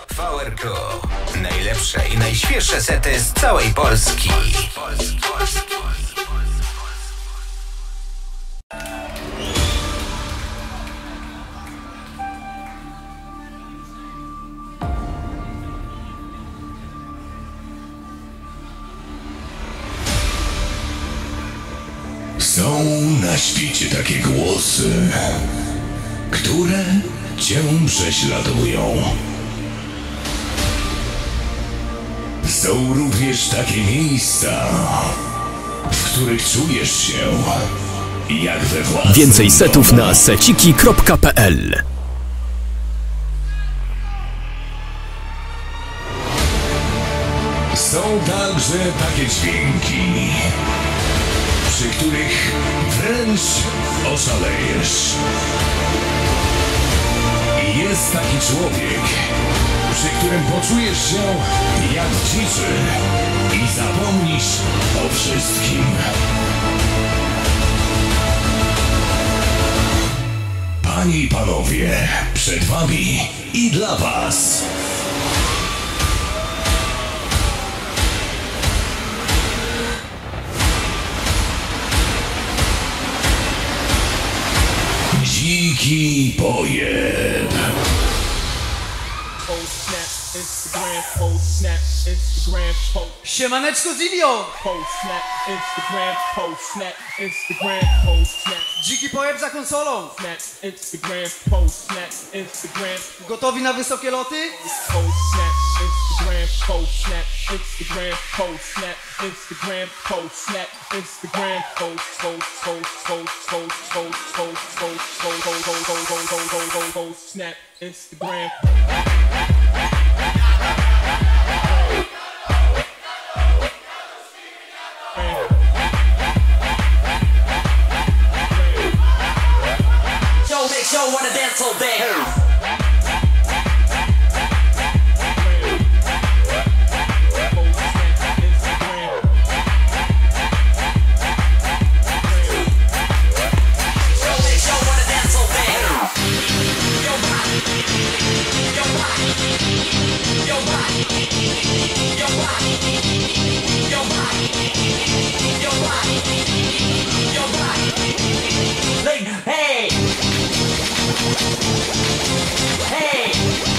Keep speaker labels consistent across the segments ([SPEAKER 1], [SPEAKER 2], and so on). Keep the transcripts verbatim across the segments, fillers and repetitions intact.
[SPEAKER 1] Power Crew. Najlepsze i najświeższe sety z całej Polski.
[SPEAKER 2] Są na świecie takie głosy, które cię prześladują. Są również takie miejsca, w których czujesz się jak we własnym
[SPEAKER 3] Więcej setów
[SPEAKER 2] domu.
[SPEAKER 3] na seciki kropka p l.
[SPEAKER 2] Są także takie dźwięki, przy których wręcz oszalejesz. I jest taki człowiek, przy którym poczujesz się jak dziczy i zapomnisz o wszystkim. Panie i panowie, przed wami i dla was Dziki Pojeb.
[SPEAKER 4] Siemaneczko Zilio! Dziki Pojeb za konsolą! Gotowi na wysokie loty? Instagram, post, snap, Instagram, post, snap, Instagram, post, post, post, post, post, post, post, post, post, post, post, post, post, post, post, snap, Instagram. Yo, make sure wanna dance all day. Hey! Hey!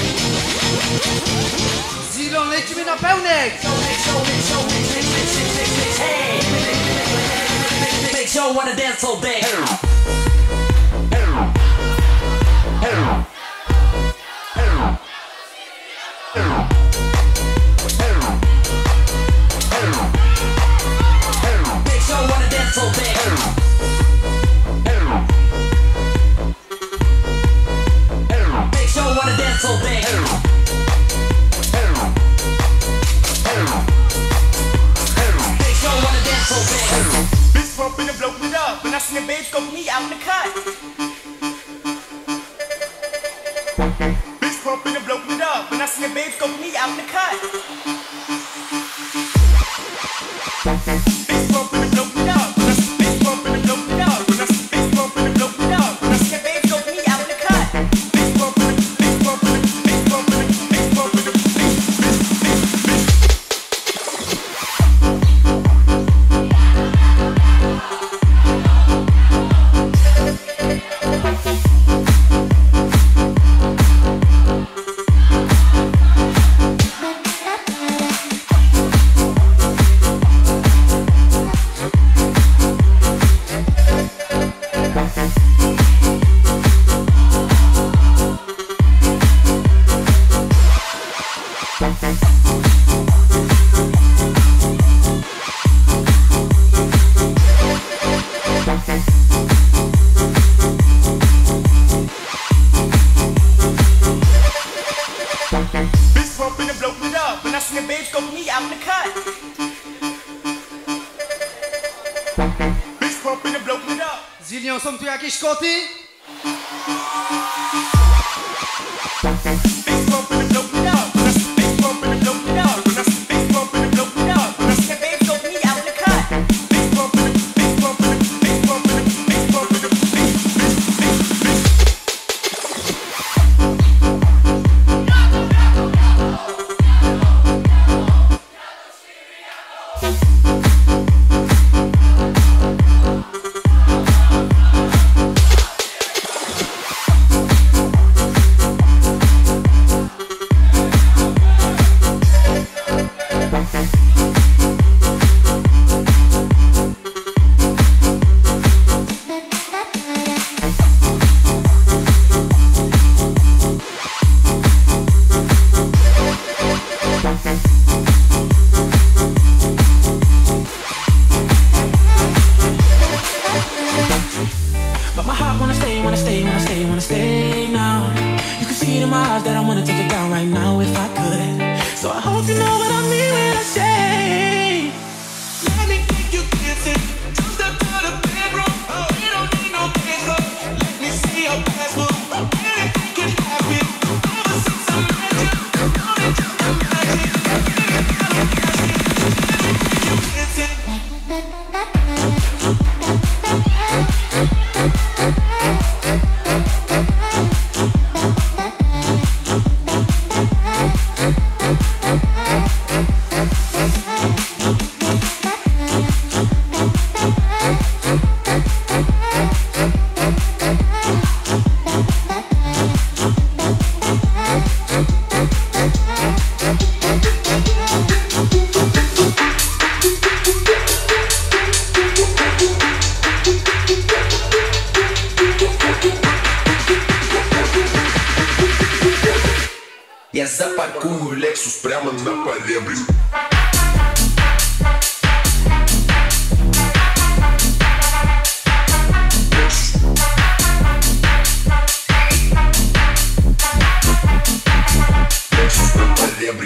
[SPEAKER 4] Zilon, lecimy na pełnek! Hey! Make sure wanna dance all day. Make sure wanna dance all day. Wanna dance all day. Make sure wanna dance all day. Bitch bumping and blowing it up. When I see the babes go me out in the cut. Bitch bumping and blowing it up. When I see the babes go me out in the cut. Bitch bumping and blowing it up. When I see bitch bumping and blowing it up. When I see bitch bumping and blowing it up. When I see the babes go me out in the cut. Zilnią, są tu jakieś koty?
[SPEAKER 5] take it down right now if I could. So I hope you know what I mean when I say, let me take you dancing. Two step to the bedroom. We don't need no dance floor. Let me see your best move. Anything can happen. Ever since I met you, don't it just imagine?
[SPEAKER 6] Я запаркую Лексус прямо на полебре. Лексус на полебре.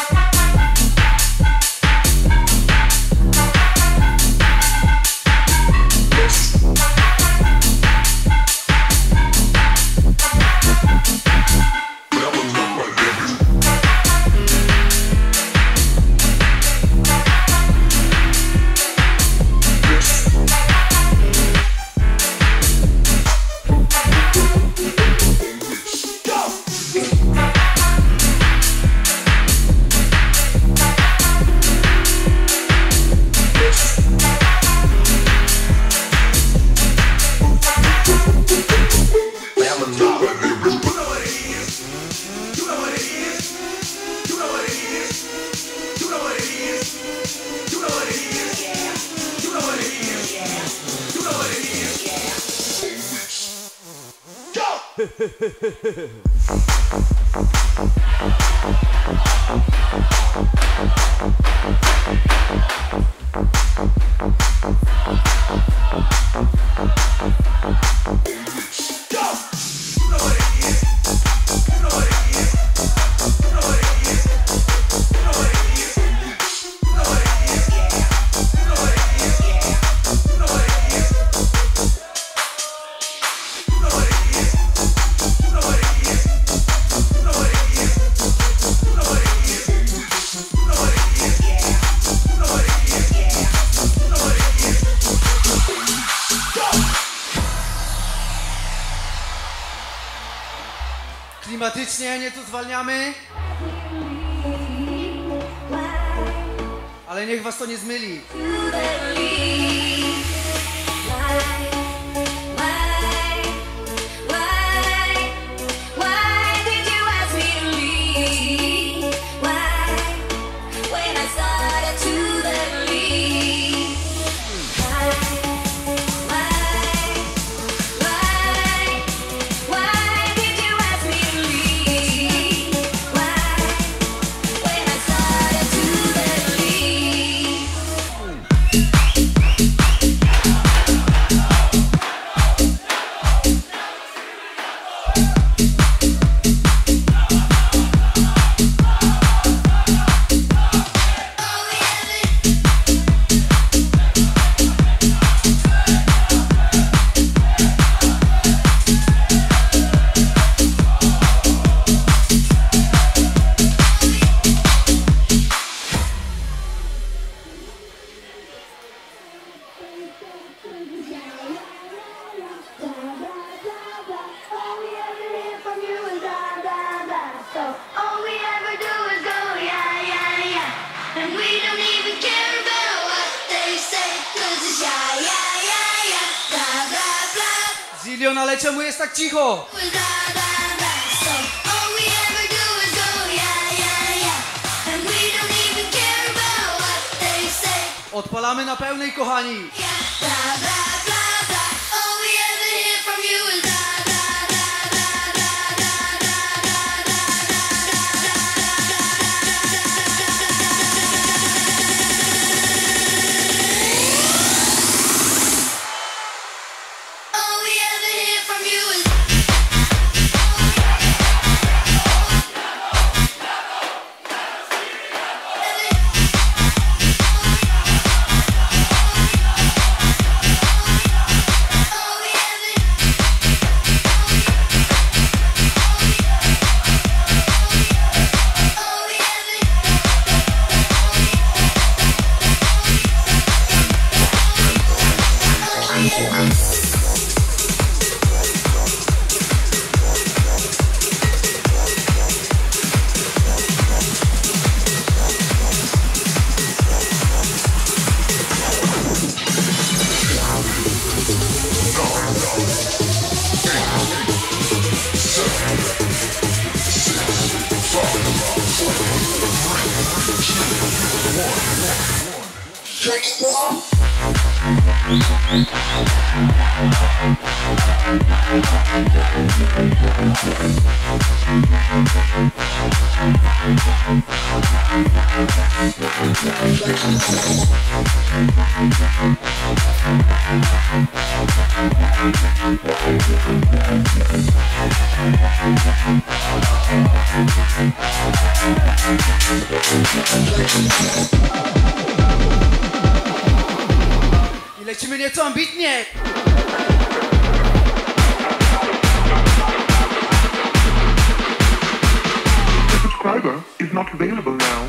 [SPEAKER 7] Klimatycznie nieco zwalniamy, ale niech was to nie zmyli. Zilion, ale czemu jest tak cicho? Odpalamy na pełnej, kochani. I lecimy nieco ambitnie.
[SPEAKER 8] The subscriber is not available now.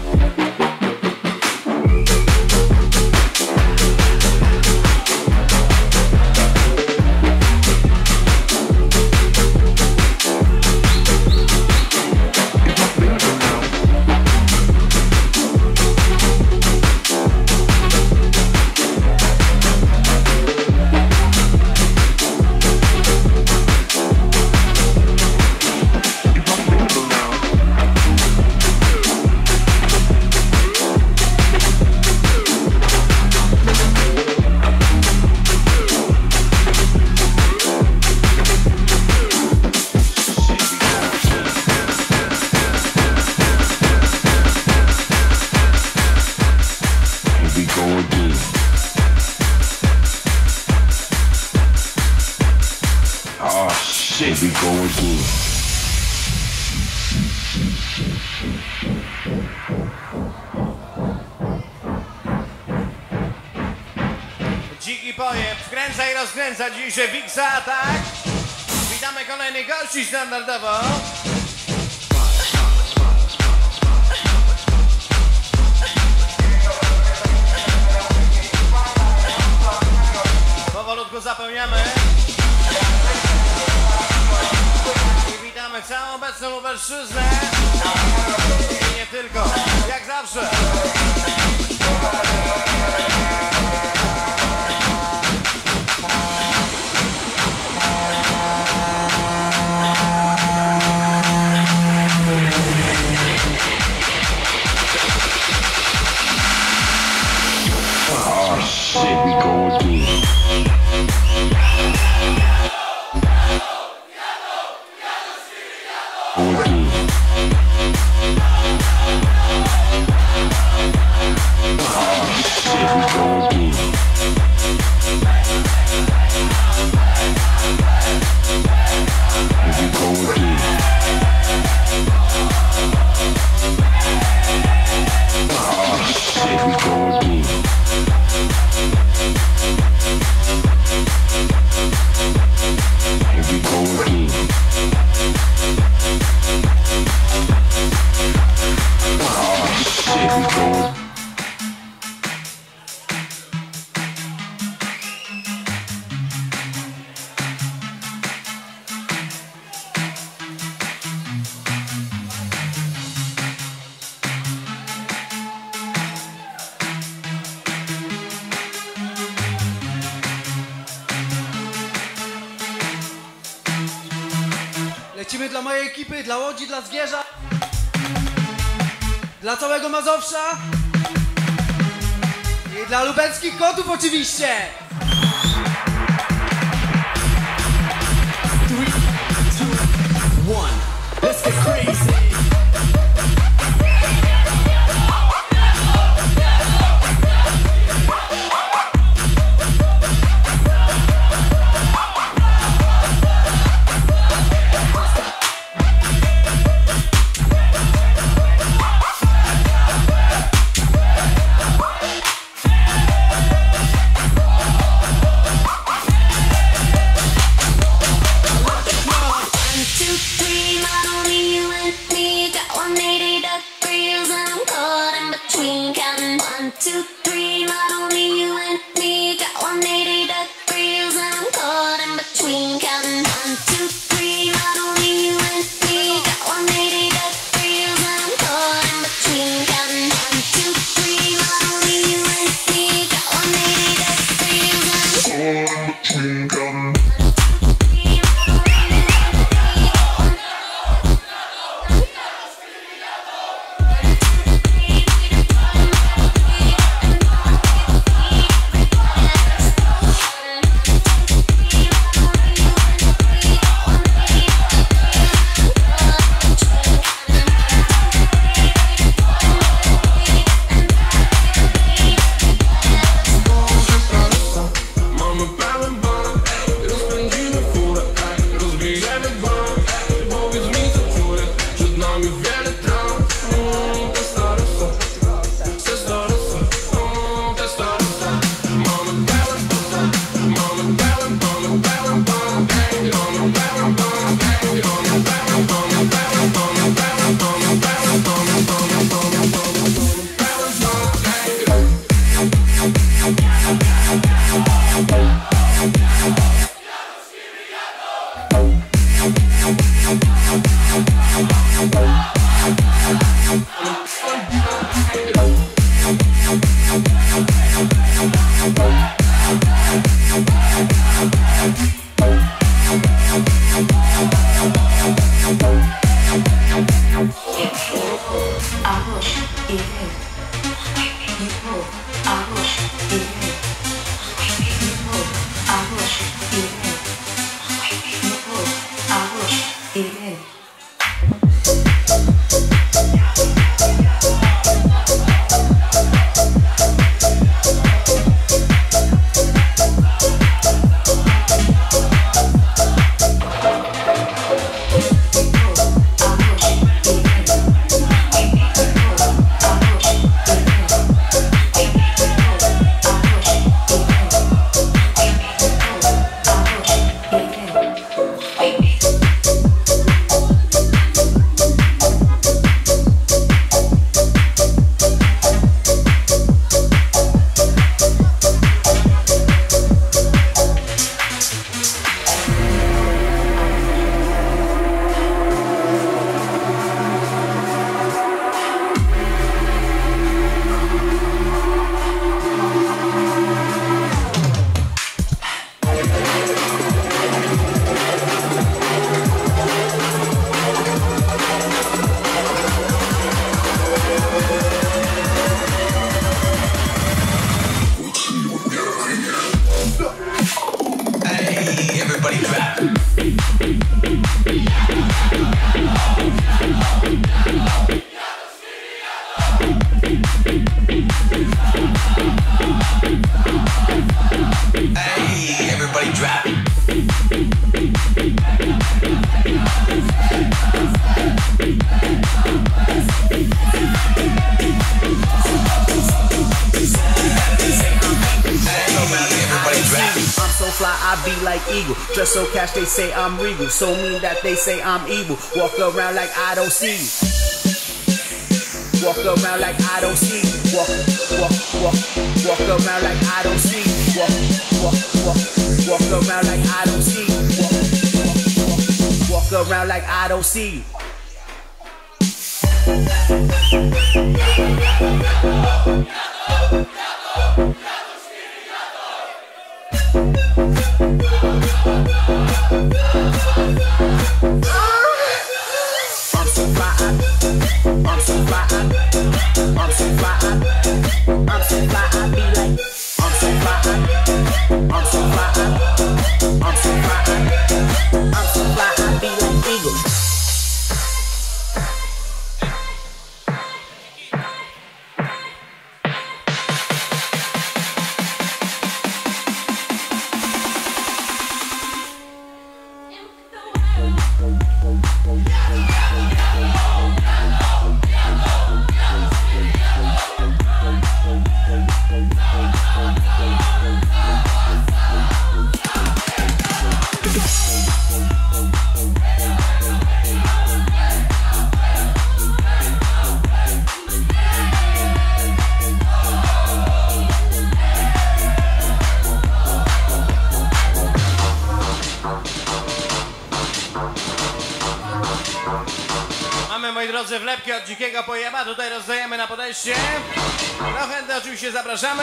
[SPEAKER 9] Dziki pojeb wkręca i rozkręca dzisiaj Wiksa, tak? Witamy kolejnych gości standardowo. Powolutku zapełniamy. I witamy całą obecną Lubelszczyznę. I nie tylko, jak zawsze.
[SPEAKER 2] Oh shit, we go again. Go again. Oh shit, we go again. Here we go again. Oh shit, we go again. Here we go again. Oh shit, we go.
[SPEAKER 7] Lecimy dla mojej ekipy, dla Łodzi, dla Zgierza, dla całego Mazowsza i dla lubelskich kotów oczywiście.
[SPEAKER 3] three, two, one. Let's get crazy.
[SPEAKER 5] Oh,
[SPEAKER 1] Hey, everybody drop it.
[SPEAKER 3] I'm so fly, I be like eagle. Dress so cash, they say I'm regal. So mean that they say I'm evil. Walk around like I don't see you. Walk around like I don't see you. Walk, walk, walk, walk around like I don't see you. Walk, walk, walk, walk around like I don't see you. Walk, walk, walk, walk around like I don't see you. I'm so fly, I'm so fly, I'm so fly, I'm so fly, I be like, I'm so fly, I'm so fly, I'm so fly, I'm so fly, I be like eagle.
[SPEAKER 9] Mamy, moi drodzy, wlepki od dzikiego pojeba. Tutaj rozdajemy na podejście. No chętnie oczywiście zapraszamy.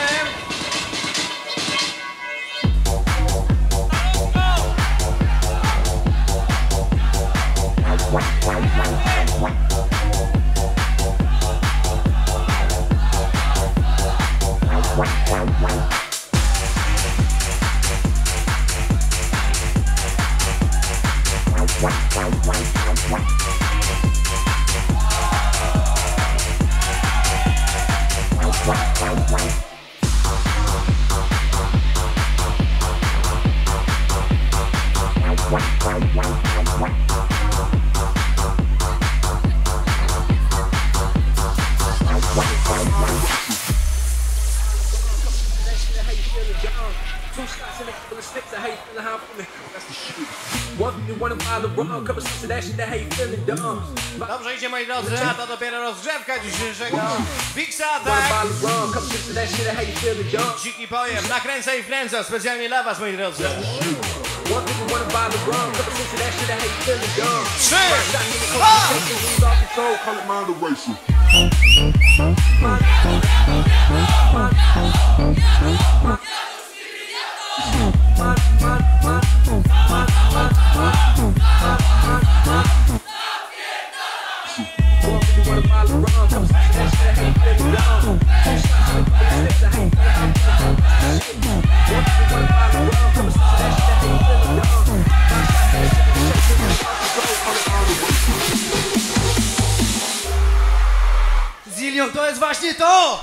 [SPEAKER 9] Dobrze idzie, moi drodzy, a to dopiero rozgrzewka dzisiejszego Big Attack. Dziki pojem, nakręca i wkręca, specjalnie dla was, moi drodzy.
[SPEAKER 7] Zillion, to jest właśnie to!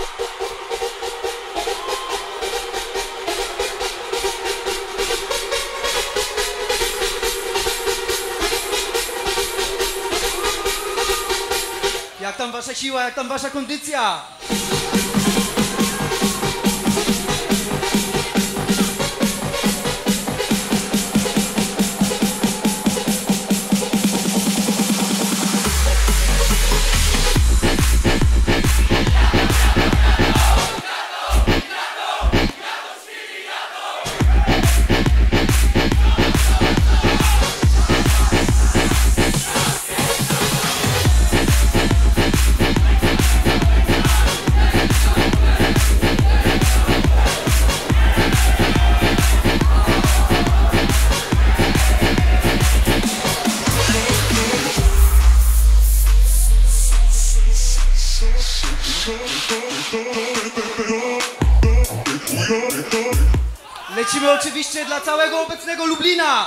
[SPEAKER 7] Jak tam wasza siła, jak tam wasza kondycja? Lecimy oczywiście dla całego obecnego Lublina.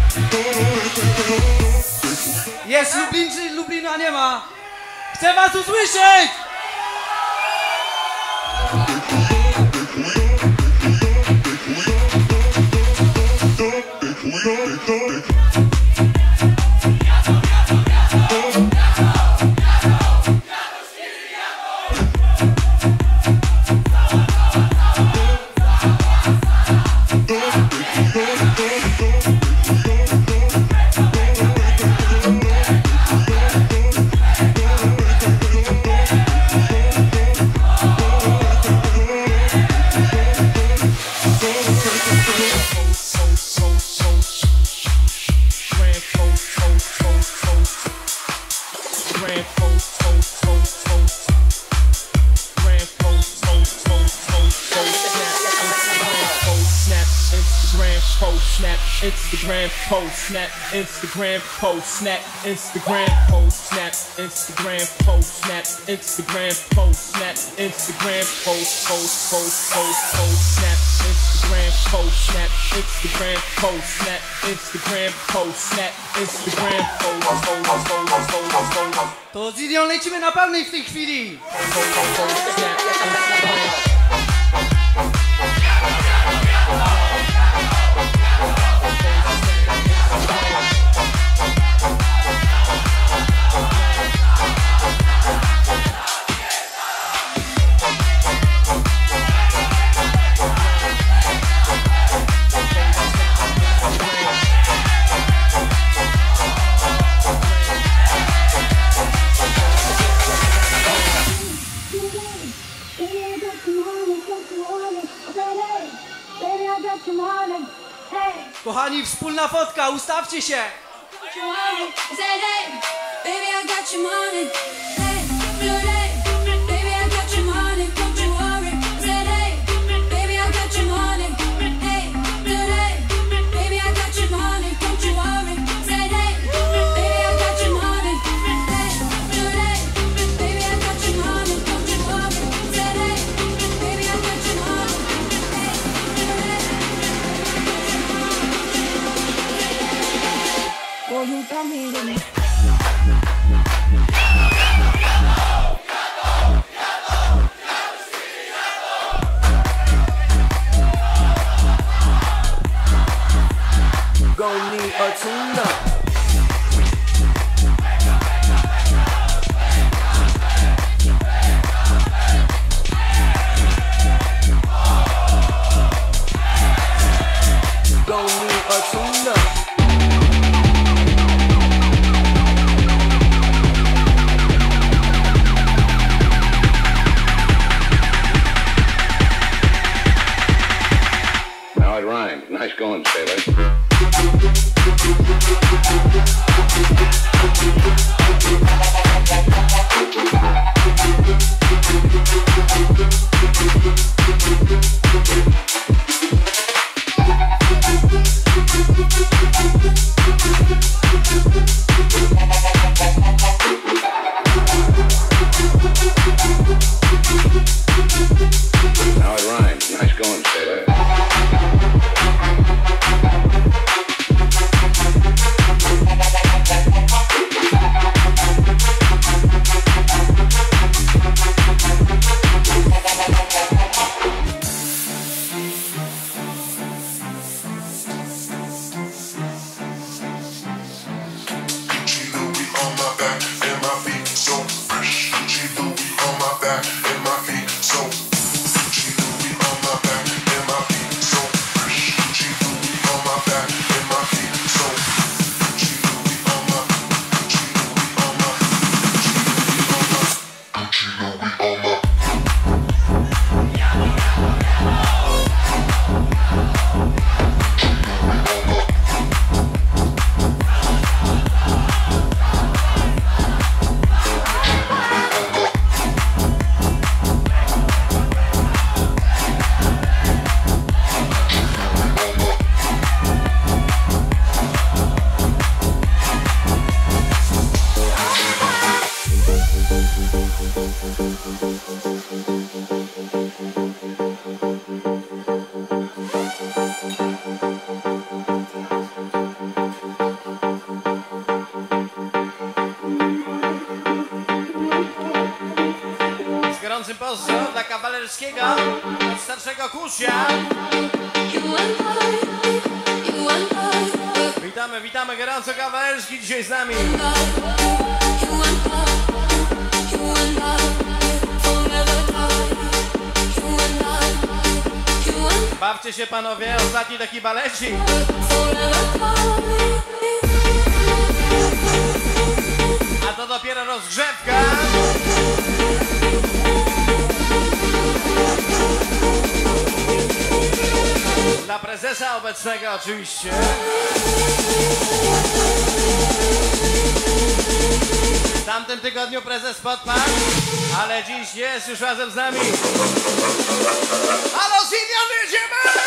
[SPEAKER 7] Jest Lublin, czy Lublina nie ma? Chcę was usłyszeć!
[SPEAKER 4] Instagram post snap, Instagram post snap, Instagram post snap, Instagram post snap, Instagram post snap, Instagram post post post post post snap, Instagram post snap, Instagram post snap, Instagram post snap, Instagram post post post post post.
[SPEAKER 7] To Zillion, lecimy na pełnej w tej chwili.
[SPEAKER 4] Post post snap, Instagram.
[SPEAKER 7] Kochani, wspólna fotka, ustawcie się!
[SPEAKER 3] Gonna need a tune-up. Gonna need a tune-up.
[SPEAKER 10] Now it rhymed. Nice going, sailor.
[SPEAKER 2] Now it rhymes. Nice going, sailor.
[SPEAKER 9] Pozdro dla kawalerskiego od starszego kusia. Witamy, witamy gorąco kawalerski dzisiaj z nami. Bawcie się panowie, ostatni taki balecik. A to dopiero rozgrzewka. Dla prezesa obecnego oczywiście. W tamtym tygodniu prezes podpadł, ale dziś jest już razem z nami. Halo Simion, jedziemy!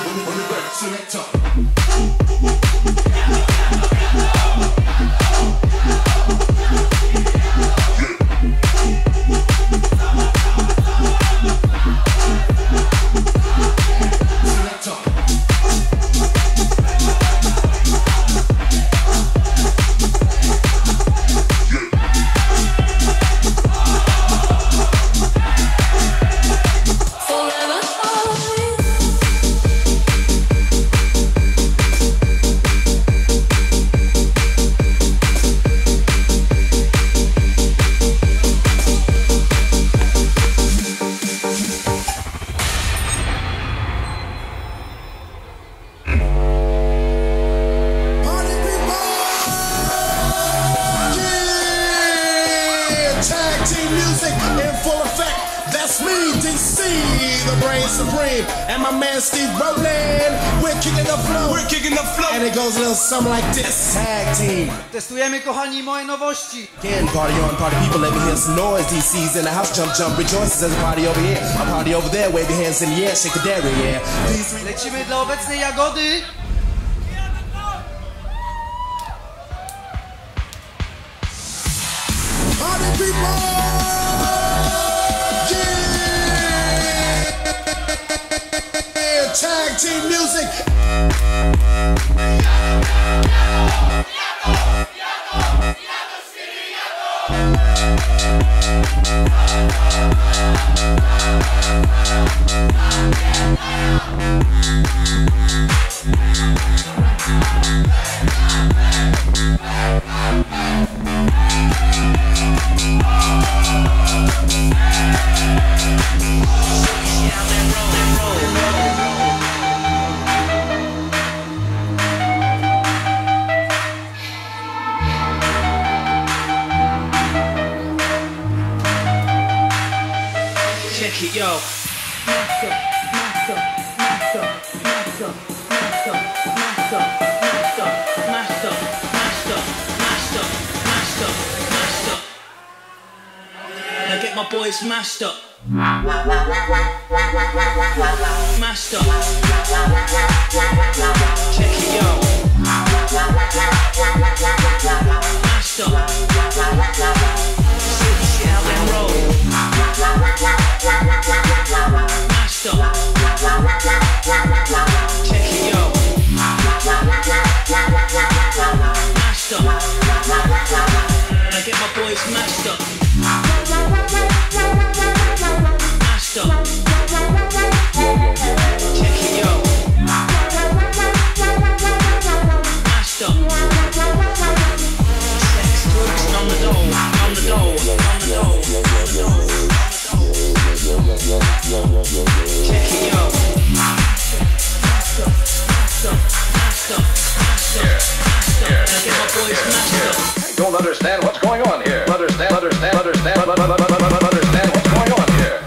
[SPEAKER 10] Something like this. Tag team.
[SPEAKER 7] Testujemy, kochani, moje nowości.
[SPEAKER 10] Again, party on, party people, let me hear some noise. D C's in the house, jump, jump, rejoices. There's a party over here, a party over there. Wave your hands in the air, shake the dairy, yeah. These...
[SPEAKER 7] Lecimy dla obecnej Jagody.
[SPEAKER 10] Party people! Yeah! Tag team music.
[SPEAKER 5] Yo, master, master, master, master, master, master, master, master, master, master, master, master. Now get my boys mashed up. Master. Check it, yo. Mashed up. See how them roll.
[SPEAKER 11] understand what's going on here. Understand, understand, understand, understand what's going on here.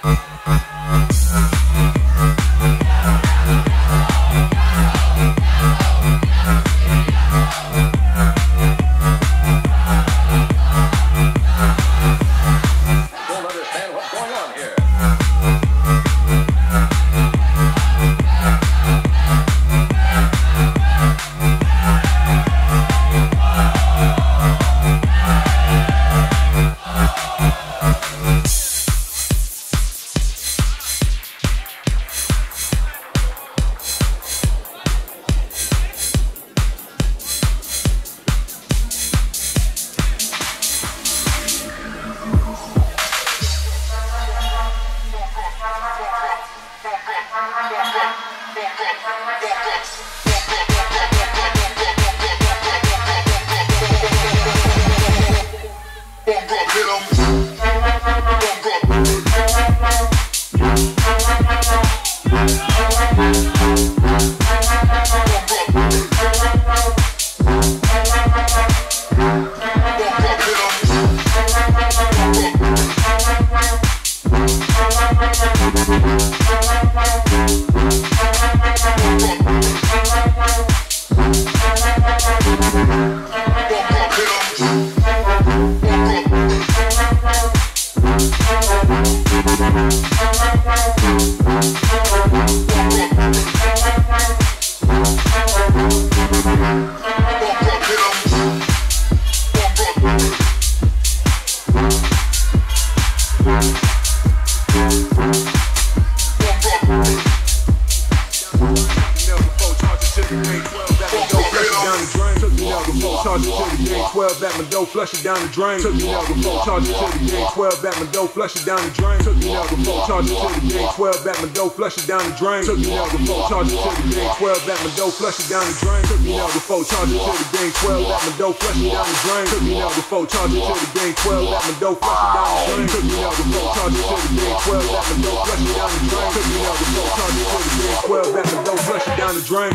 [SPEAKER 12] Flush it down the drain. Took me out before, charge it to the game. twelve back my dough, flush it down the drain. Took me out before, charge it to the game. twelve back my dough, flush it down the drain. Took me out before, charge it to the game. twelve back my dough, flush it down the drain. Took me out before, charge it to the game. twelve back my dough, flush it down the drain. Took me out before, charge it to the game. twelve back my dough, flush it down the drain. Took me out before, charge it to the game. twelve back my dough, flush it down the drain. Took me out before, charge it to the game. twelve back my dough, flush it down the drain.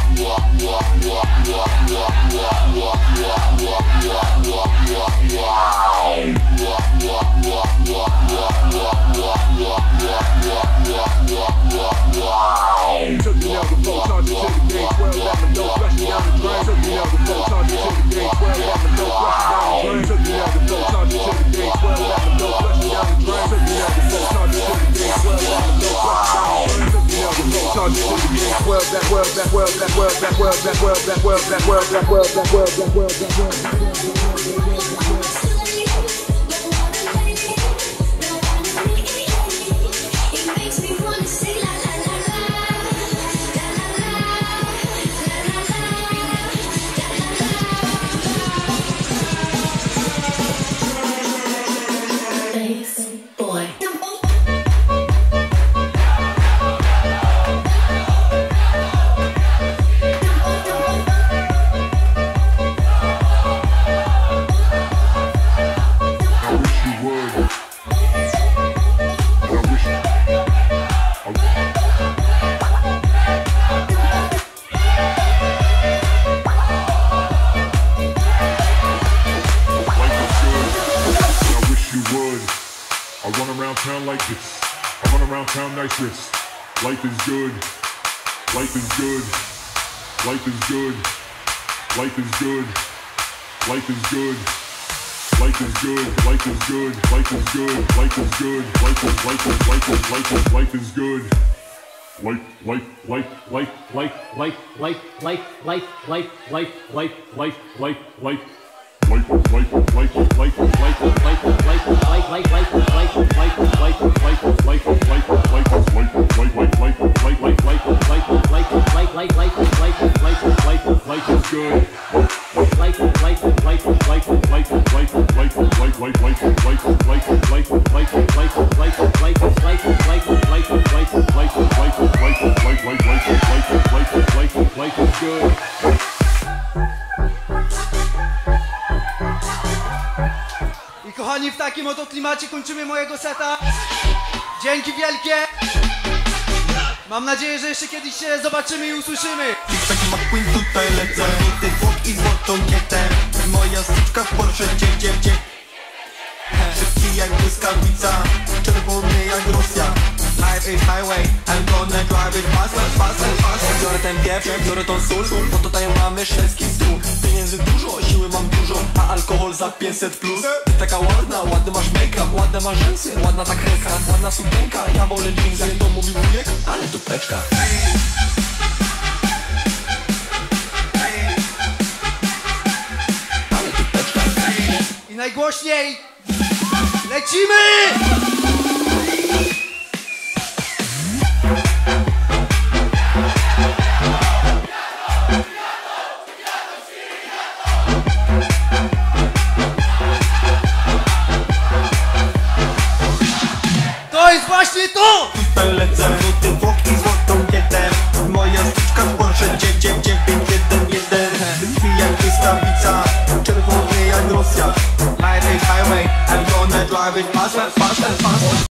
[SPEAKER 12] Took me out before, charge it to the game. twelve back my dough, flush it down the drain. Took me out before, charge it to the game. twelve back my dough, flush it down the drain. Took me out before, charge it to the game. twelve back my dough, flush it down the drain. Took me out before, charge it to the game. twelve back my dough, flush it down the drain. Took me out before, charge it to the game. twelve back, twelve back, twelve back, twelve back, twelve back, twelve back, twelve back, twelve back, twelve back, twelve back, twelve back, twelve back. Life is good. Life is good. Life is good. Life is good. Life is good. Life is good. Life is good. Life is good. Life is good. Life is life is life is life is life is good. Life life life life life life life life life life life life life life life Life, life, life, life, life, life, life, life, life, life, life, life, life, life, life, life, life, life, life is good. Life, life, life, life, life, life, life, life, life, life, life, life, life, life, life, life, life, life, life is good.
[SPEAKER 7] I kochani, w takim oto klimacie kończymy mojego seta. Dzięki wielkie. Mam nadzieję, że jeszcze kiedyś się zobaczymy i usłyszymy.
[SPEAKER 13] Moja styczka w Porsche dziewięć dziewięć dziewięć. Szybki jak błyskawica, czerwony jak Rosja. Life is highway, I'm gonna drive it fast, fast, fast. Biorę ten pieprz, biorę tą sól, bo tutaj mamy szwedzki stół. Pieniędzy dużo, siły mam dużo, a alkohol za pięćset plus. Ty taka ładna, ładny masz make-up, ładne masz rzęsy, ładna ta kreska, ładna sukienka. Ja wolę jeans, jak to mówi wujek, ale tu teczka. Ale tu teczka.
[SPEAKER 7] I najgłośniej lecimy! To jest właśnie to!
[SPEAKER 13] Tutaj lecę, złoty włoki, złotą jeden. Moja styczka w Porsche dziewięć dziewięć dziewięć jeden jeden. Krwi jak błyskawica, czerwony jak Rosja. Life is highway, I'm gonna drive it fast, fast, fast.